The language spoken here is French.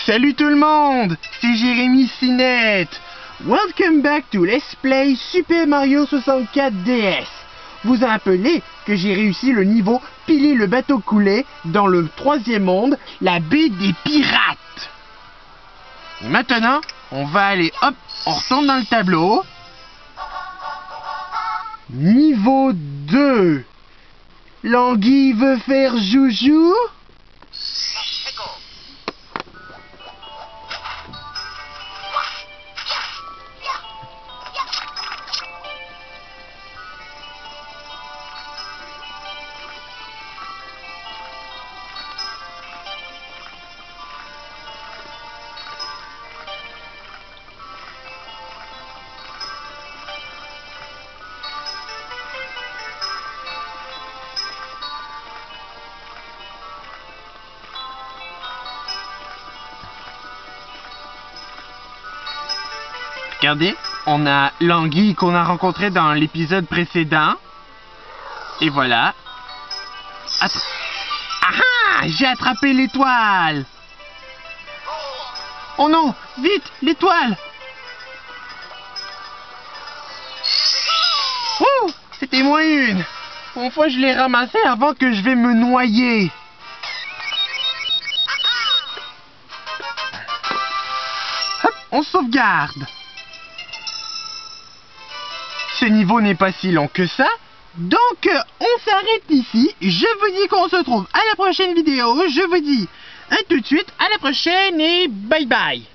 Salut tout le monde, c'est Jérémy Cinette. Welcome back to Let's Play Super Mario 64 DS. Vous appelez que j'ai réussi le niveau piler le bateau coulé dans le 3e monde, la baie des pirates. Et maintenant, on va aller, hop, on retourne dans le tableau. Niveau 2. L'anguille veut faire joujou? Regardez, on a l'anguille qu'on a rencontrée dans l'épisode précédent. Et voilà. Ah ah! J'ai attrapé l'étoile! Oh non! Vite! L'étoile! Ouh! C'était moins une! Une fois je l'ai ramassée avant que je vais me noyer. Hop! On sauvegarde! Ce niveau n'est pas si long que ça, donc on s'arrête ici. Je vous dis qu'on se retrouve à la prochaine vidéo. Je vous dis à tout de suite, à la prochaine et bye bye.